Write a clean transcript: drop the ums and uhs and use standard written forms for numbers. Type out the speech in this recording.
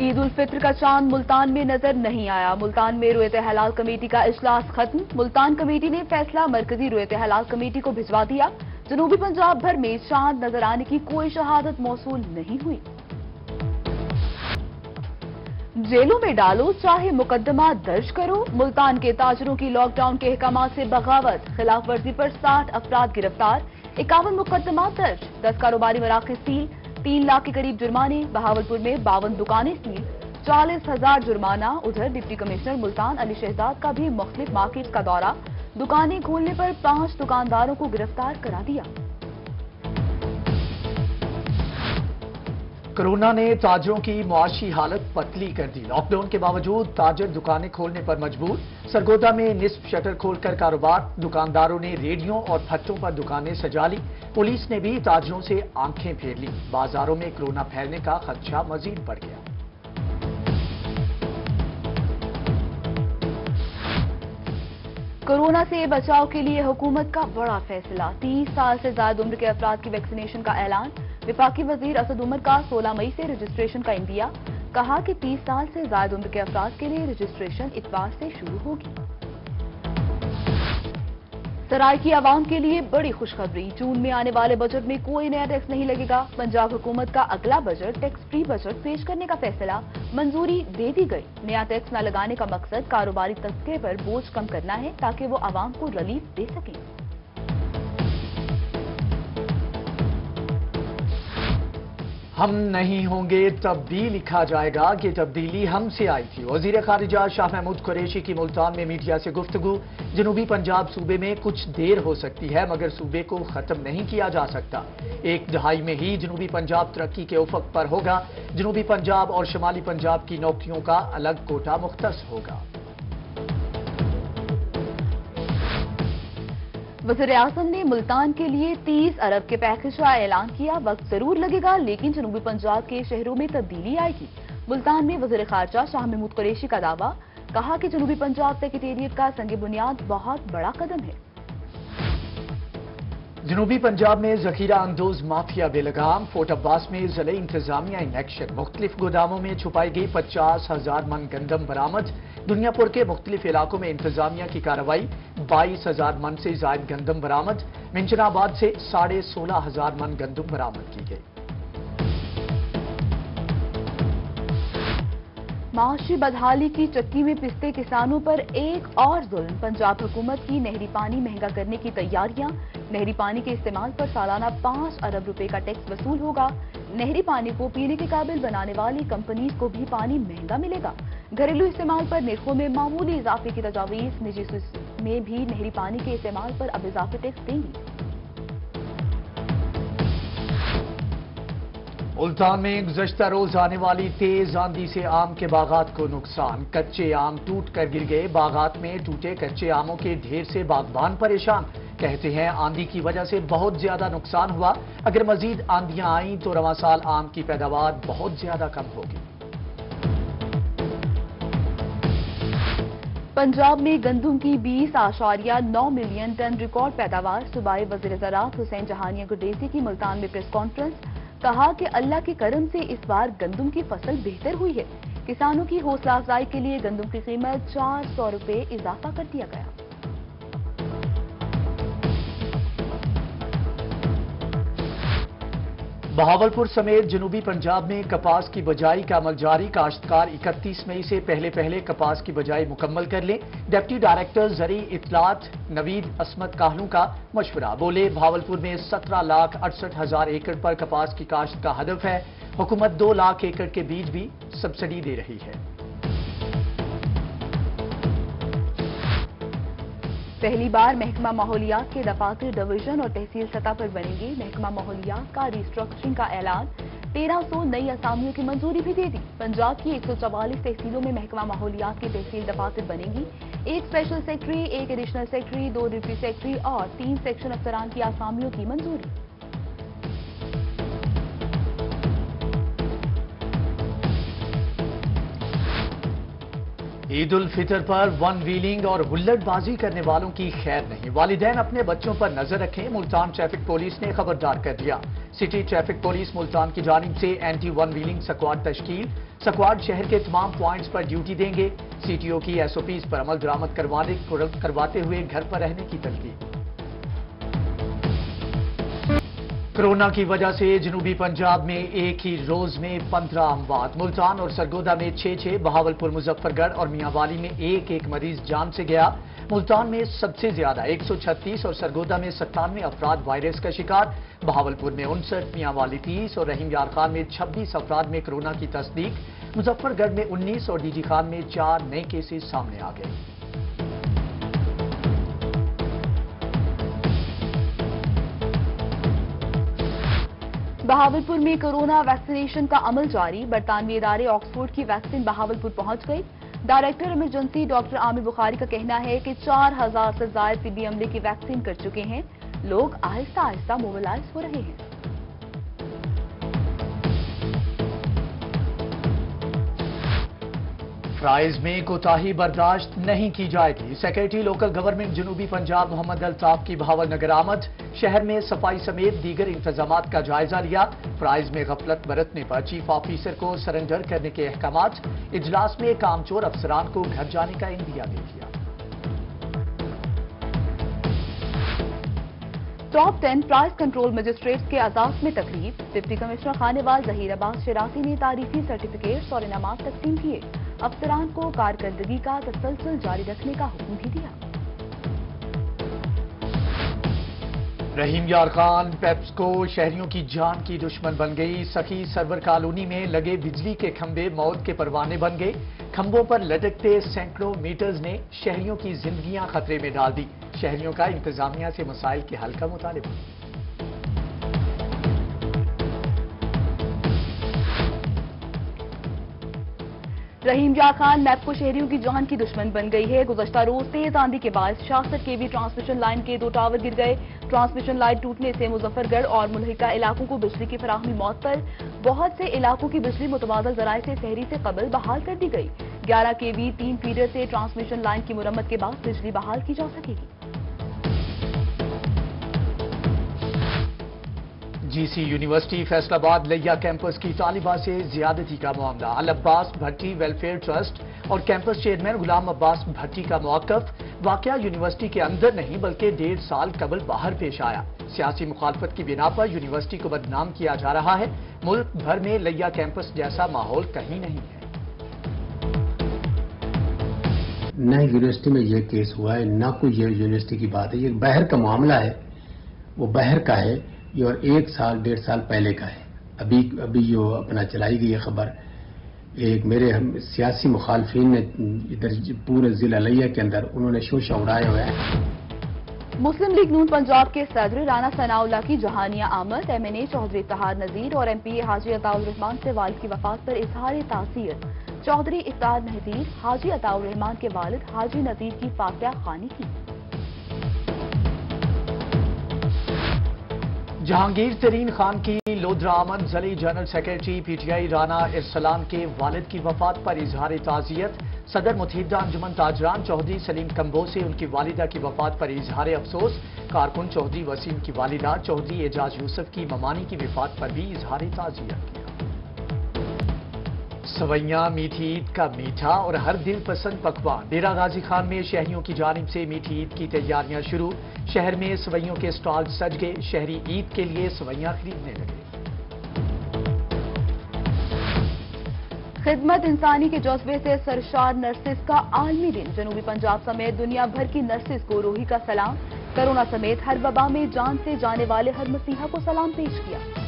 عید الفطر کا چاند ملتان میں نظر نہیں آیا۔ ملتان میں رویت حلال کمیٹی کا اجلاس ختم۔ ملتان کمیٹی نے فیصلہ مرکزی رویت حلال کمیٹی کو بھجوا دیا۔ جنوبی پنجاب بھر میں چاند نظر آنے کی کوئی شہادت موصول نہیں ہوئی۔ جیلوں میں ڈالو چاہے مقدمہ درج کرو۔ ملتان کے تاجروں کی لاک ڈاؤن کے احکامات سے بغاوت، خلاف ورزی پر 60 افراد گرفتار، 51 مقدمات درج، 10 کاروباری مراکز سیل، 3 لاکھ کے قریب جرمانے۔ بہاولپور میں 52 دکانیں سیل، 40,000 جرمانہ۔ ادھر ڈپٹی کمشنر ملتان علی شہزاد کا بھی مختلف مارکیٹس کا دورہ، دکانیں کھولنے پر 5 دکانداروں کو گرفتار کرا دیا۔ کورونا نے تاجروں کی معاشی حالت پتلی کر دی۔ لاک ڈاؤن کے باوجود تاجر دکانیں کھولنے پر مجبور۔ سرگودا میں نصف شٹر کھول کر کاروبار، دکانداروں نے ریڑھیوں اور پھٹوں پر دکانیں سجا لی۔ پولیس نے بھی تاجروں سے آنکھیں پھیر لی۔ بازاروں میں کورونا پھیلنے کا خدشہ مزید بڑھ گیا۔ کورونا سے بچاؤ کے لیے حکومت کا بڑا فیصلہ، 30 سال سے زائد عمر کے افراد کی ویکسینیشن کا اعلان۔ وفاقی وزیر اسد عمر کا 16 مئی سے رجسٹریشن کا اندیا، کہا کہ 30 سال سے زائد عمر کے افراد کے لیے رجسٹریشن اتوار سے شروع ہوگی۔ سرائے کی عوام کے لیے بڑی خوشخبری، جون میں آنے والے بجٹ میں کوئی نیا ٹیکس نہیں لگے گا۔ پنجاب حکومت کا اگلا بجٹ ٹیکس فری بجٹ پیش کرنے کا فیصلہ، منظوری دے دی گئی۔ نیا ٹیکس نہ لگانے کا مقصد کاروباری طبقے پر بوجھ کم کرنا ہے تاکہ وہ عوام کو ریلیف دے سکیں۔ ہم نہیں ہوں گے تب بھی لکھا جائے گا کہ تبدیلی ہم سے آئی تھی۔ وزیر خارجہ شاہ محمود قریشی کی ملتان میں میڈیا سے گفتگو۔ جنوبی پنجاب صوبے میں کچھ دیر ہو سکتی ہے مگر صوبے کو ختم نہیں کیا جا سکتا۔ 1 دہائی میں ہی جنوبی پنجاب ترقی کے افق پر ہوگا۔ جنوبی پنجاب اور شمالی پنجاب کی نوکریوں کا الگ کوٹا مختص ہوگا۔ وزیر اعظم نے ملتان کے لیے 30 ارب کے پیکج کا اعلان کیا۔ وقت ضرور لگے گا لیکن جنوبی پنجاب کے شہروں میں تبدیلی آئے گی۔ ملتان میں وزیر خارجہ شاہ محمود قریشی کا دعویٰ، کہا کہ جنوبی پنجاب سیکریٹریٹ کا سنگ بنیاد بہت بڑا قدم ہے۔ جنوبی پنجاب میں ذخیرہ اندوز مافیا بے لگام، فورٹ عباس میں ضلعی انتظامیہ ان ایکشن، مختلف گوداموں میں چھپائی گئی 50,000 من گندم برآمد۔ دنیا پور کے مختلف علاقوں میں انتظامیہ کی کارروائی، 22,000 من سے زائد گندم برآمد۔ منچن آباد سے 16,500 من گندم برآمد کی گئی۔ معاشی بدحالی کی چکی میں پستے کسانوں پر ایک اور ظلم، پنجاب حکومت کی نہری پانی مہنگا کرنے کی تیاریاں۔ نہری پانی کے استعمال پر سالانہ 5 ارب روپے کا ٹیکس وصول ہوگا۔ نہری پانی کو پینے کے قابل بنانے والی کمپنیز کو بھی پانی مہنگا ملے گا۔ گھریلو استعمال پر نرخوں میں معمولی اضافے کی تجاویز، نجی میں بھی نہری پانی کے استعمال پر اب اضافی ٹیکس دیں گی۔ ملتان میں گزشتہ روز آنے والی تیز آندھی سے آم کے باغات کو نقصان، کچے آم ٹوٹ کر گر گئے۔ باغات میں ٹوٹے کچے آموں کے ڈھیر سے باغبان پریشان، کہتے ہیں آندھی کی وجہ سے بہت زیادہ نقصان ہوا۔ اگر مزید آندھیاں آئیں تو رواں سال آم کی پیداوار بہت زیادہ کم ہوگی۔ پنجاب میں گندم کی 20.9 ملین ٹن ریکارڈ پیداوار۔ صوبائی وزیر زراعت حسین جہانیہ گڈیسی کی ملتان میں پریس کانفرنس، کہا کہ اللہ کے کرم سے اس بار گندم کی فصل بہتر ہوئی ہے۔ کسانوں کی حوصلہ افزائی کے لیے گندم کی قیمت 400 روپے اضافہ کر دیا گیا۔ بہاولپور سمیت جنوبی پنجاب میں کپاس کی بجائی کا عمل جاری، کاشتکار 31 مئی سے پہلے کپاس کی بجائی مکمل کر لیں۔ ڈپٹی ڈائریکٹر زرعی اطلاعات نوید عصمت کاہلوں کا مشورہ، بولے بہاولپور میں 17,68,000 ایکڑ پر کپاس کی کاشت کا ہدف ہے۔ حکومت 2 لاکھ ایکڑ کے بیج بھی سبسڈی دے رہی ہے۔ پہلی بار محکمہ ماحولیات کے دفاتر ڈویژن اور تحصیل سطح پر بنیں گے۔ محکمہ ماحولیات کا ری اسٹرکچرنگ کا اعلان، 1300 نئی اسامیوں کی منظوری بھی دے دی۔ پنجاب کی 144 تحصیلوں میں محکمہ ماحولیات کے تحصیل دفاتر بنیں گی۔ 1 special secretary, 1 additional secretary, 2 deputy secretary اور 3 سیکشن افسران کی اسامیوں کی منظوری۔ عید الفطر پر ون ویلنگ اور ہلٹ بازی کرنے والوں کی خیر نہیں، والدین اپنے بچوں پر نظر رکھیں، ملتان ٹریفک پولیس نے خبردار کر دیا۔ सिटी ट्रैफिक पुलिस मुल्तान की जानिब से एंटी वन व्हीलिंग स्क्वाड तश्कील। स्क्वाड शहर के तमाम पॉइंट्स पर ड्यूटी देंगे। सीटीओ की एसओपीज पर अमल दरामद करवाते हुए घर पर रहने की तलकीन। कोरोना की वजह से जनूबी पंजाब में एक ही रोज में 15 अमवात। मुल्तान और सरगोदा में 6-6, बहावलपुर, मुजफ्फरगढ़ और मियांवाली में एक मरीज जान से गया। मुल्तान में सबसे ज्यादा 136 और सरगोदा में 97 अफराद वायरस का शिकार। बहावलपुर में 59, मियांवाली 30 और रहीम यार खान में 26 अफराद में कोरोना की तस्दीक। मुजफ्फरगढ़ में 19 और डीजी खान में 4 नए केसेस सामने आ गए। बहावलपुर में कोरोना वैक्सीनेशन का अमल जारी। बरतानवी इदारे ऑक्सफोर्ड की वैक्सीन बहावलपुर पहुंच गई। Director emergency doctor Amir Bukhari का कहना है कि 4000 से ज्यादा तिब्बी अमले की वैक्सीन कर चुके हैं। लोग आहिस्ता आहिस्ता मोबिलाइज हो रहे हैं। प्राइज में कोताही बर्दाश्त नहीं की जाएगी। सेक्रेटरी लोकल गवर्नमेंट जनूबी पंजाब मोहम्मद अल्ताफ की बहावल नगर आमद। शहर में सफाई समेत दीगर इंतजामात का जायजा लिया। प्राइज में गफलत बरतने पर चीफ ऑफिसर को सरेंडर करने के अहकामात। इजलास में कामचोर अफसरान को घर जाने का इंदिया दे दिया। टॉप 10 प्राइस कंट्रोल मजिस्ट्रेट्स के अजाज में तकरीब। डिप्टी कमिश्नर खानेवाल जहीर अब्बास शरासी ने तारीफी सर्टिफिकेट्स और इनामात तकसीम किए। अफसरान को कारकर्दगी का तसलसल जारी रखने का हुक्म भी दिया। रहीम यार खान पेप्सको शहरियों की जान की दुश्मन बन गई। सखी सरवर कॉलोनी में लगे बिजली के खंभे मौत के परवाने बन गए। खंभों पर लटकते सैकड़ों मीटर्स ने शहरियों की जिंदगियां खतरे में डाल दी। शहरियों का इंतजामिया से मसाइल के हल का मुतालिबा। रहीम यार खान मैप्को शहरियों की जान की दुश्मन बन गई है। गुज़श्ता रोज तेज आंधी के बाद 66 केवी ट्रांसमिशन लाइन के 2 टावर गिर गए। ट्रांसमिशन लाइन टूटने से मुजफ्फरगढ़ और मुल्हिका इलाकों को बिजली की फराहमी मौत पर। बहुत से इलाकों की बिजली मुतबादल जराये से सहरी से कबल बहाल कर दी गई। 11 केवी 3 फीडर से ट्रांसमिशन लाइन की मुरम्मत के बाद बिजली बहाल की जा सकेगी। जीसी यूनिवर्सिटी फैसलाबाद लिया कैंपस की तालिबा से ज्यादती का मामला। अल अब्बास भट्टी वेलफेयर ट्रस्ट और कैंपस चेयरमैन गुलाम अब्बास भट्टी का मौकफ। वाकया यूनिवर्सिटी के अंदर नहीं बल्कि 1.5 साल कबल बाहर पेश आया। सियासी मुखालफत की बिना पर यूनिवर्सिटी को बदनाम किया जा रहा है। मुल्क भर में लिया कैंपस जैसा माहौल कहीं नहीं है। न यूनिवर्सिटी में यह केस हुआ है, न कोई ये यूनिवर्सिटी की बात है। ये बहर का मामला है, वो बहर का है ये, और 1 साल 1.5 साल पहले का है। अभी जो अपना चलाई गई है खबर, एक मेरे सियासी मुखालफिन ने इधर पूरे जिला लिया के अंदर उन्होंने शोशा उड़ाया हुआ है। मुस्लिम लीग नून पंजाब के सदर राना सनाउल्लाह की जहानिया आमद। MNA चौधरी इफ्तार नजीर और MPA हाजी अताउर रहमान से वालिद की वफात पर इजहार तासीर। चौधरी इफ्तार नजीर हाजी अताउर रहमान के वालिद हाजी नजीर की फातिहा खानी की। जहांगीर तरीन खान की लोधरा आमद। जली general secretary PTI Rana Irsalan के वालिद की वफात पर इजहार ताजियत। सदर मुत्तहिदा अंजुमन ताजरान चौधरी सलीम कंबो से उनकी वालिदा की वफात पर इजहार अफसोस। कारकुन चौधरी वसीम की वालिदा चौधरी एजाज यूसुफ की ममानी की वफात पर भी इजहार ताजियत किया। सवैयां मीठी ईद का मीठा और हर दिल पसंद पकवान। डेरा गाजी खान में शहरियों की जानिब से मीठी ईद की तैयारियां शुरू। शहर में सवैयों के स्टॉल सज गए। शहरी ईद के लिए सवैयां खरीदने लगे। खिदमत इंसानी के जज्बे से सरशार नर्सिस का आलमी दिन। जनूबी पंजाब समेत दुनिया भर की नर्सिस को रूही का सलाम। कोरोना समेत हर वबा में जान से जाने वाले हर मसीहा को सलाम पेश किया।